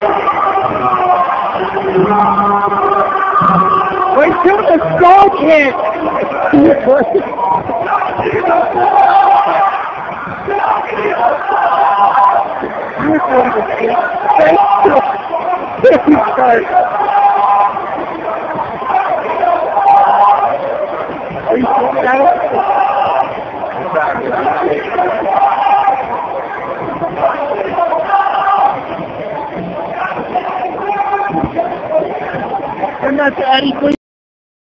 Wait till the skull kick! Are you seeing that? And that's Eddie.